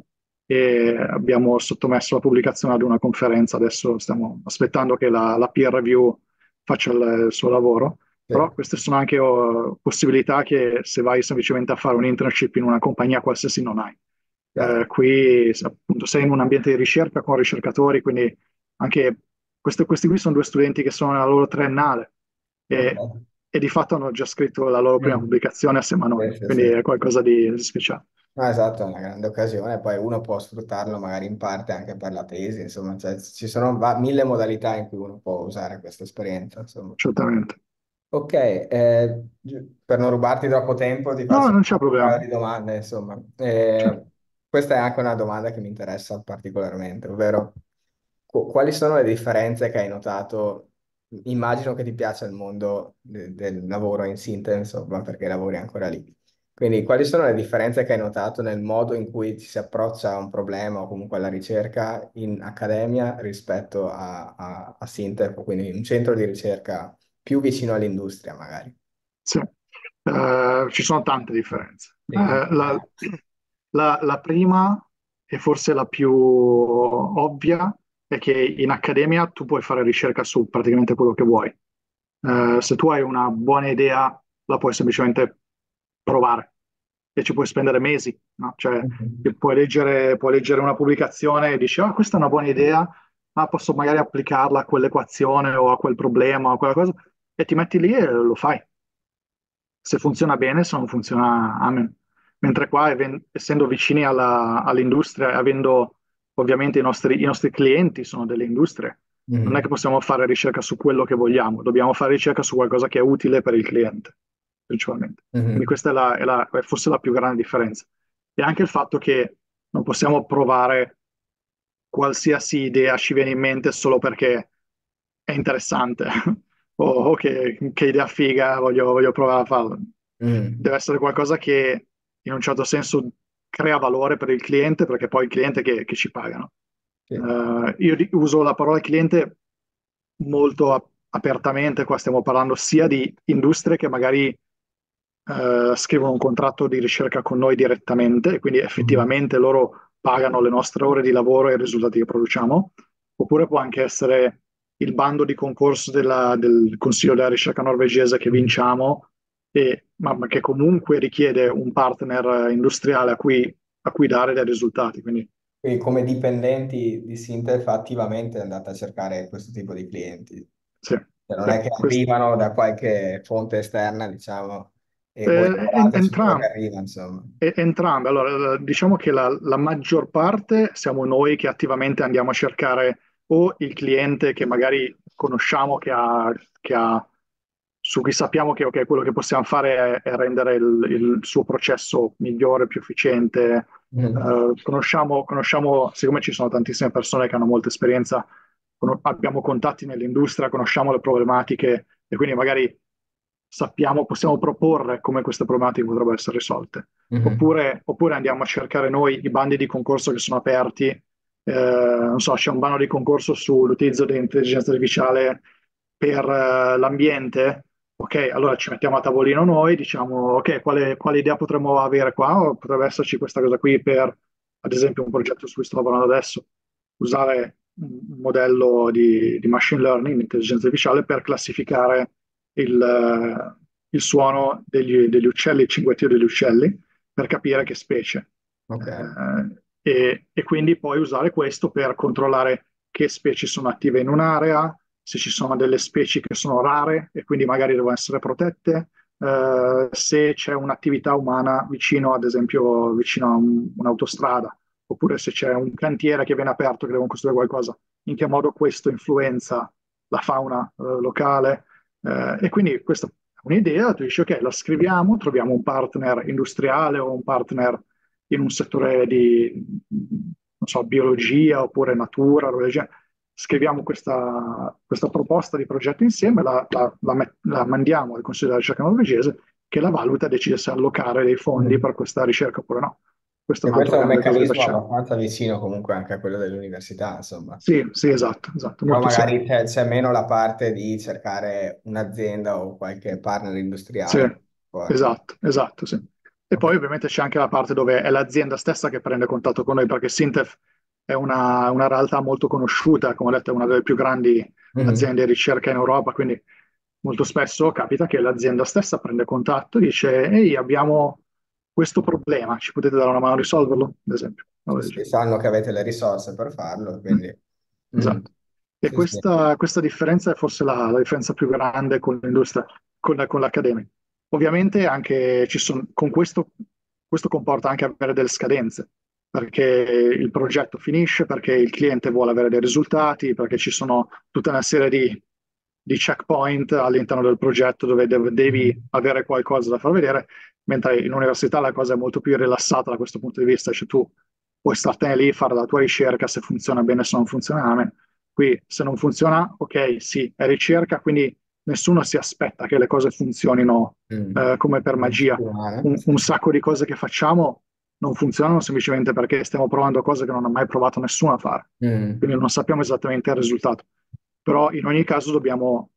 e abbiamo sottomesso la pubblicazione ad una conferenza. Adesso stiamo aspettando che la, la peer review faccia il, il suo lavoro. sì, Però queste sono anche oh, possibilità che se vai semplicemente a fare un internship in una compagnia qualsiasi non hai. Eh, chiaro. qui appunto sei in un ambiente di ricerca con ricercatori, quindi anche queste- questi qui sono due studenti che sono nella loro triennale e, Ok. e di fatto hanno già scritto la loro prima Mm. pubblicazione assieme a Sì, noi, sì, quindi sì. è qualcosa di, di speciale. No, esatto, è una grande occasione, poi uno può sfruttarlo magari in parte anche per la tesi, insomma, cioè, ci sono va- mille modalità in cui uno può usare questa esperienza, insomma. Certamente. Ok, eh, gi- per non rubarti troppo tempo ti No, faccio non c'è un paio problema. di domande, insomma. Cioè, Eh, questa è anche una domanda che mi interessa particolarmente, ovvero qu- quali sono le differenze che hai notato? Immagino che ti piaccia il mondo de- del lavoro in Sinte, insomma, perché lavori ancora lì. Quindi, quali sono le differenze che hai notato nel modo in cui ci si approccia a un problema o comunque alla ricerca in accademia rispetto a, a, a Sintef, quindi un centro di ricerca più vicino all'industria, magari? sì. Eh, ci sono tante differenze. Sì, Eh, la, immagino. la- la prima e forse la più ovvia è che in accademia tu puoi fare ricerca su praticamente quello che vuoi. Eh, se tu hai una buona idea, la puoi semplicemente provare e ci puoi spendere mesi, no? Cioè, che Mhm. puoi leggere, puoi leggere una pubblicazione e dici, ah, questa è una buona idea, ma posso magari applicarla a quell'equazione o a quel problema o a quella cosa, e ti metti lì e lo fai. Se funziona bene, se non funziona, amen. Mentre qua, even- essendo vicini alla- all'industria, e avendo ovviamente i nostri, i nostri clienti sono delle industrie, non è che Mhm. possiamo fare ricerca su quello che vogliamo, dobbiamo fare ricerca su qualcosa che è utile per il cliente, principalmente. Quindi Mhm. questa è, la- è la- è forse la più grande differenza. E anche il fatto che non possiamo provare qualsiasi idea ci viene in mente solo perché è interessante o, o che, che idea figa, voglio, voglio provare a farlo. Mhm. Deve essere qualcosa che in un certo senso crea valore per il cliente perché poi è il cliente che, che ci pagano. Sì. Eh, io di- uso la parola cliente molto ap- apertamente, qua stiamo parlando sia di industrie che magari eh, scrivono un contratto di ricerca con noi direttamente e quindi Mhm. effettivamente loro pagano le nostre ore di lavoro e i risultati che produciamo, oppure può anche essere il bando di concorso della- del Consiglio della ricerca norvegese che Mhm. vinciamo e- ma, ma che comunque richiede un partner industriale a cui, a cui dare dei risultati. Quindi Quindi come dipendenti di Sintef attivamente andate a cercare questo tipo di clienti. sì, Cioè, non sì, è che questo- arrivano da qualche fonte esterna, diciamo, e voi eh, en- lavorate su quello che entram- arriva, insomma. E- entrambe, allora eh, diciamo che la, la maggior parte siamo noi che attivamente andiamo a cercare o il cliente che magari conosciamo, che ha, che ha- su cui sappiamo che ok, quello che possiamo fare è, è rendere il, il suo processo migliore, più efficiente. Mhm. Eh, conosciamo, conosciamo, siccome ci sono tantissime persone che hanno molta esperienza, cono- abbiamo contatti nell'industria, conosciamo le problematiche e quindi magari sappiamo, possiamo proporre come queste problematiche potrebbero essere risolte. Mhm. Oppure, oppure andiamo a cercare noi i bandi di concorso che sono aperti. Eh, non so, c'è un bando di concorso sull'utilizzo dell'intelligenza artificiale per eh, l'ambiente. Ok, allora ci mettiamo a tavolino noi, diciamo, ok, quale, quale idea potremmo avere qua? O potrebbe esserci questa cosa qui per, ad esempio, un progetto su cui sto lavorando adesso, usare un modello di, di machine learning, di intelligenza artificiale, per classificare il, eh, il suono degli, degli uccelli, il cinguettio degli uccelli, per capire che specie. Ok. Eh, e, e quindi poi usare questo per controllare che specie sono attive in un'area, se ci sono delle specie che sono rare e quindi magari devono essere protette, eh, se c'è un'attività umana vicino, ad esempio, vicino a un- un'autostrada, oppure se c'è un cantiere che viene aperto che devono costruire qualcosa, in che modo questo influenza la fauna, eh, locale. Eh, e quindi questa è un'idea, tu dici ok, la scriviamo, troviamo un partner industriale o un partner in un settore di, non so, biologia oppure natura, roba del genere. Scriviamo questa, questa proposta di progetto insieme, la, la- la met- la mandiamo al Consiglio della ricerca norvegese che la valuta e decide se allocare dei fondi Mhm. per questa ricerca oppure no. Questo è E un altro questo è un grande cosa che meccanismo facciamo. abbastanza vicino comunque anche a quello dell'università, insomma. Sì, sì, esatto, esatto, Però molto simile. magari c'è c'è meno la parte di cercare un'azienda o qualche partner Sì, industriale forte. esatto, esatto, sì. E Ok. poi ovviamente c'è anche la parte dove è l'azienda stessa che prende contatto con noi, perché Sintef è una, una realtà molto conosciuta, come ho detto, è una delle più grandi Mhm. aziende di ricerca in Europa, quindi molto spesso capita che l'azienda stessa prende contatto e dice, ehi, abbiamo questo problema, ci potete dare una mano a risolverlo, ad esempio. Sì, Roba del sì, genere. sanno che avete le risorse per farlo, Mm, quindi... Mhm. esatto. E Sì, sì. questa, questa differenza è forse la, la differenza più grande con l'industria, con, con l'accademia. Ovviamente anche ci sono, con questo, questo comporta anche avere delle scadenze, perché il progetto finisce, perché il cliente vuole avere dei risultati, perché ci sono tutta una serie di, di checkpoint all'interno del progetto dove dev- devi Mhm. avere qualcosa da far vedere, mentre in università la cosa è molto più rilassata da questo punto di vista, cioè tu puoi startene lì, fare la tua ricerca, se funziona bene, se non funziona, amen. Qui se non funziona, ok, sì, è ricerca, quindi nessuno si aspetta che le cose funzionino Mm. eh, come per Una magia. settimana? Un, Sì. un sacco di cose che facciamo non funzionano semplicemente perché stiamo provando cose che non ha mai provato nessuno a fare. Mm. Quindi non sappiamo esattamente il risultato. Però in ogni caso dobbiamo,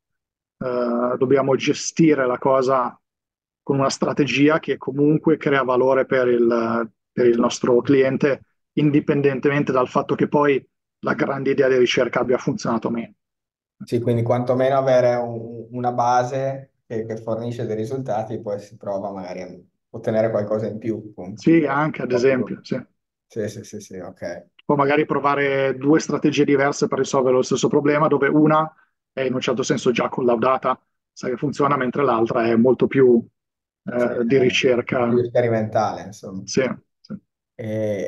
eh, dobbiamo gestire la cosa con una strategia che comunque crea valore per il, per il nostro cliente, indipendentemente dal fatto che poi la grande idea di ricerca abbia funzionato o meno. Sì, quindi quantomeno avere un- una base che, che fornisce dei risultati, poi si prova magari a ottenere qualcosa in più, appunto. Sì, Un anche ad po' più. esempio, sì. Sì, sì, sì, sì, ok. O magari provare due strategie diverse per risolvere lo stesso problema, dove una è in un certo senso già collaudata, sa che funziona, mentre l'altra è molto più Sì, eh, di è un po' ricerca. più sperimentale, insomma. Sì, sì. E,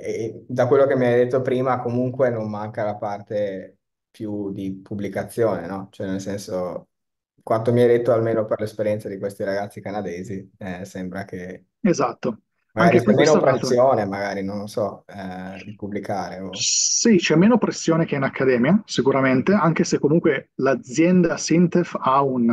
e da quello che mi hai detto prima, comunque non manca la parte più di pubblicazione, no? Cioè, nel senso, quanto mi hai detto, almeno per l'esperienza di questi ragazzi canadesi, eh, sembra che Esatto. magari Anche c'è qui meno questa è un'altra. pressione, magari, non lo so, eh, di pubblicare. O... Sì, c'è meno pressione che in accademia, sicuramente, anche se comunque l'azienda Sintef ha un,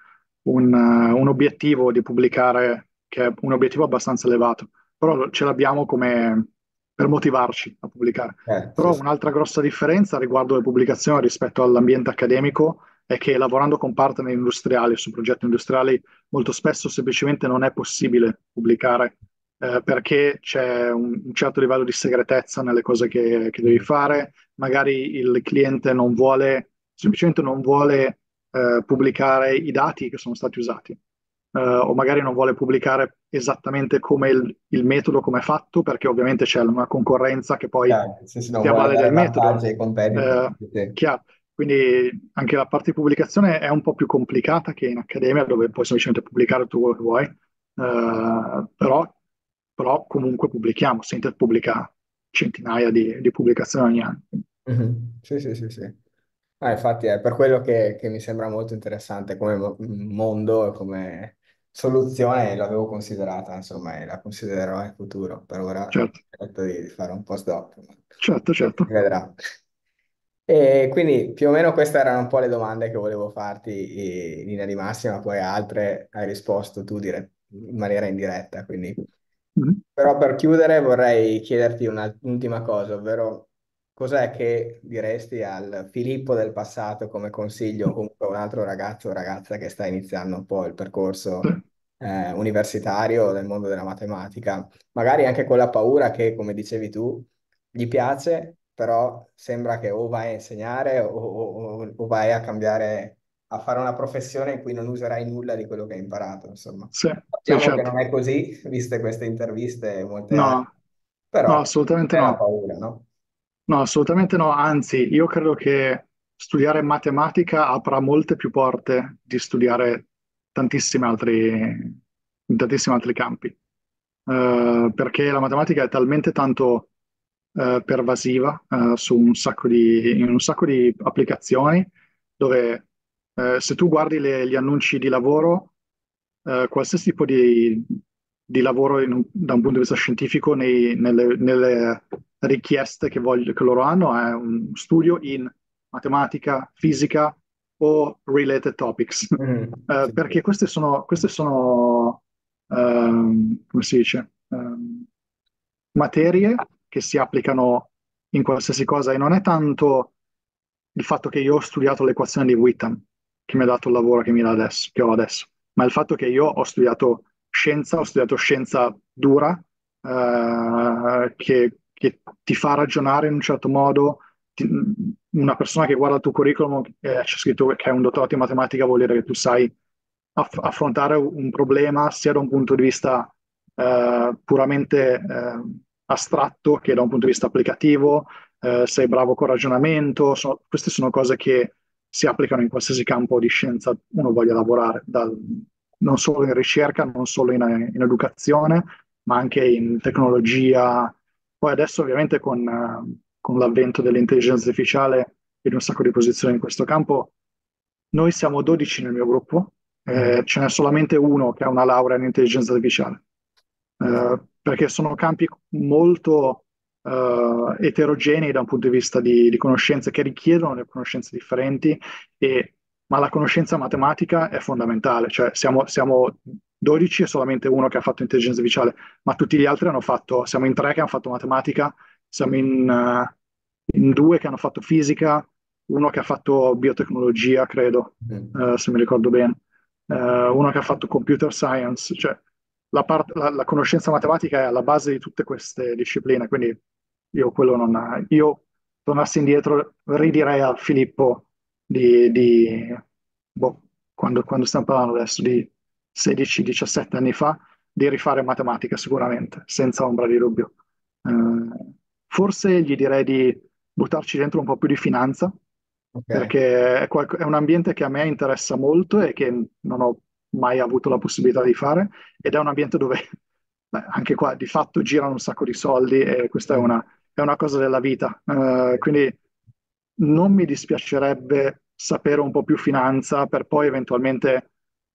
un, un obiettivo di pubblicare, che è un obiettivo abbastanza elevato, però ce l'abbiamo come per motivarci a pubblicare. Eh, sì, Però sì. un'altra grossa differenza riguardo le pubblicazioni rispetto all'ambiente accademico è che lavorando con partner industriali su progetti industriali molto spesso semplicemente non è possibile pubblicare eh, perché c'è un, un certo livello di segretezza nelle cose che, che devi Mm. fare, magari il cliente non vuole, semplicemente non vuole eh, pubblicare i dati che sono stati usati. eh, o magari non vuole pubblicare esattamente come il, il metodo, come è fatto, perché ovviamente c'è una concorrenza che poi Chiaro, se si non si vuole avvale dare del metodo. vantaggio ai competitor. Eh, Sì. chiaro. Quindi anche la parte di pubblicazione è un po' più complicata che in accademia, dove puoi semplicemente pubblicare tu quello che vuoi. Eh, però, però comunque pubblichiamo. Sintet pubblica centinaia di, di pubblicazioni ogni anno. Mhm. Sì, sì, sì, sì. Ah, infatti è per quello che, che mi sembra molto interessante come mo- mondo, come soluzione, l'avevo considerata, insomma, e la considererò in futuro. Per ora ho Certo, scelto di, di fare un postdoc, ma certo, si certo. vedrà. E quindi più o meno queste erano un po' le domande che volevo farti in linea di massima, poi altre hai risposto tu dire- in maniera indiretta, quindi Mhm. però per chiudere vorrei chiederti un'ultima cosa, ovvero cos'è che diresti al Filippo del passato come consiglio, o comunque a un altro ragazzo o ragazza che sta iniziando un po' il Sì, percorso eh, universitario nel mondo della matematica, magari anche con la paura che, come dicevi tu, gli piace, però sembra che o vai a insegnare o, o- o vai a cambiare, a fare una professione in cui non userai nulla di quello che hai imparato, insomma. sì, sì, Sappiamo che certo. non è così, viste queste interviste e molte No, altre, no, però assolutamente è la no. paura, no? No, assolutamente no. Anzi, io credo che studiare matematica apra molte più porte di studiare tantissimi altri, in tantissimi altri campi. Eh, perché la matematica è talmente tanto eh, pervasiva eh, su un sacco di, in un sacco di applicazioni, dove eh, se tu guardi le- gli annunci di lavoro, eh, qualsiasi tipo di, di lavoro in un- da un punto di vista scientifico, nei- nelle, nelle richieste che, voglio- che loro hanno è un studio in matematica, fisica o related topics. Mm, Eh, sì, sì. perché queste sono, queste sono ehm, come si dice, ehm, materie che si applicano in qualsiasi cosa e non è tanto il fatto che io ho studiato l'equazione di Witten che mi ha dato il lavoro che mi dà adesso, che ho adesso, ma il fatto che io ho studiato scienza, ho studiato scienza dura, eh, che, che ti fa ragionare in un certo modo. Ti- una persona che guarda il tuo curriculum, eh, c'è scritto che è un dottorato in matematica, vuol dire che tu sai aff- affrontare un problema sia da un punto di vista eh, puramente eh, astratto che da un punto di vista applicativo, eh, sei bravo con ragionamento, so- queste sono cose che si applicano in qualsiasi campo di scienza uno voglia lavorare, dal- non solo in ricerca, non solo in, in educazione, ma anche in tecnologia. Poi adesso ovviamente con, eh, con l'avvento dell'intelligenza artificiale e di un sacco di posizioni in questo campo, noi siamo dodici nel mio gruppo, Mhm. eh, ce n'è solamente uno che ha una laurea in intelligenza artificiale, Sì, sì. eh, perché sono campi molto eh, eterogenei da un punto di vista di, di conoscenze che richiedono le conoscenze differenti, e- ma la conoscenza matematica è fondamentale, cioè siamo, siamo dodici e solamente uno che ha fatto intelligenza artificiale, ma tutti gli altri hanno fatto, siamo in tre che hanno fatto matematica, siamo in, eh, in due che hanno fatto fisica, uno che ha fatto biotecnologia, credo, Mhm. eh, se mi ricordo bene, eh, uno che ha fatto computer science, cioè la, part- la- la conoscenza matematica è alla base di tutte queste discipline, quindi io quello non... Io, tornassi indietro, ridirei a Filippo di, di- boh, quando, quando stiamo parlando adesso, di sedici diciassette anni fa, di rifare matematica sicuramente, senza ombra di dubbio. Eh, forse gli direi di buttarci dentro un po' più di finanza, Ok. perché è, qualco- è un ambiente che a me interessa molto e che non ho mai avuto la possibilità di fare, ed è un ambiente dove beh, anche qua di fatto girano un sacco di soldi e questa è Mhm. una, è una cosa della vita. Eh, quindi non mi dispiacerebbe sapere un po' più finanza per poi eventualmente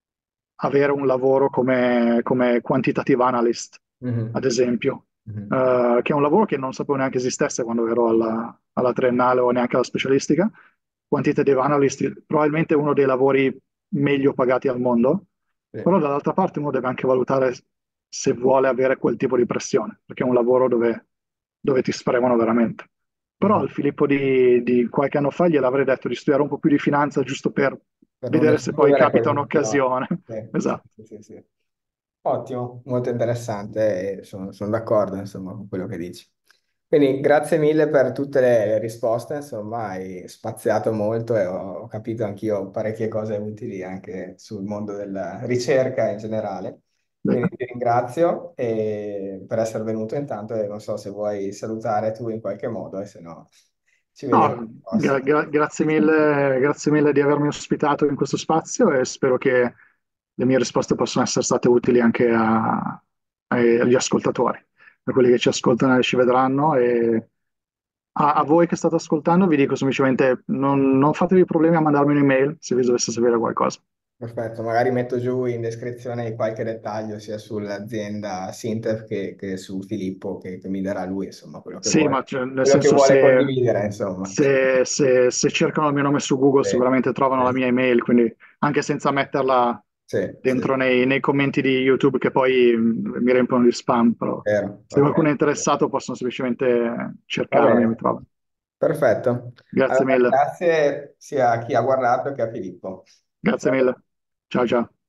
avere un lavoro come, come quantitative analyst, ad Mhm. esempio, Mhm. eh, che è un lavoro che non sapevo neanche esistesse quando ero alla, alla triennale o neanche alla specialistica. Quantitative analyst probabilmente uno dei lavori meglio pagati al mondo, Sì. però dall'altra parte uno deve anche valutare se vuole avere quel tipo di pressione, perché è un lavoro dove, dove ti spremano veramente. Però Mhm. al Filippo di, di qualche anno fa gliel'avrei detto di studiare un po' più di finanza giusto per Per non vedere se poi escludere capita quell'opzione. un'occasione. Sì, sì, Esatto. sì, sì, sì. Ottimo, molto interessante e sono, sono d'accordo, insomma, con quello che dici. Quindi grazie mille per tutte le, le risposte, insomma, hai spaziato molto e ho, ho capito anch'io parecchie cose utili anche sul mondo della ricerca in generale. Quindi ti ringrazio e- per essere venuto intanto e non so se vuoi salutare tu in qualche modo e se no ci vediamo al No, gra- prossimo. gra- grazie mille, grazie mille di avermi ospitato in questo spazio e spero che le mie risposte possano essere state utili anche a- ai- agli ascoltatori, a quelli che ci ascoltano e ci vedranno. E a, a voi che state ascoltando vi dico semplicemente non, non fatevi problemi a mandarmi un'email se vi dovesse sapere qualcosa. Perfetto, magari metto giù in descrizione qualche dettaglio sia sull'azienda Sintef che, che su Filippo che, che mi darà lui, insomma, quello che Sì, vuole, ma cioè, nel quello che senso vuole se, condividere, insomma. se- se- se cercano il mio nome su Google Sì, sicuramente trovano la sì, mia email, quindi anche senza metterla sì, sì, dentro nei, nei commenti di YouTube che poi mm, mi riempiono di spam, però vero, se ok. qualcuno è interessato possono semplicemente Va cercarmi e mi bene, trovano. perfetto. Grazie Allora, mille, grazie sia a chi ha guardato che a Filippo. grazie Va bene. mille. Ciao ciao.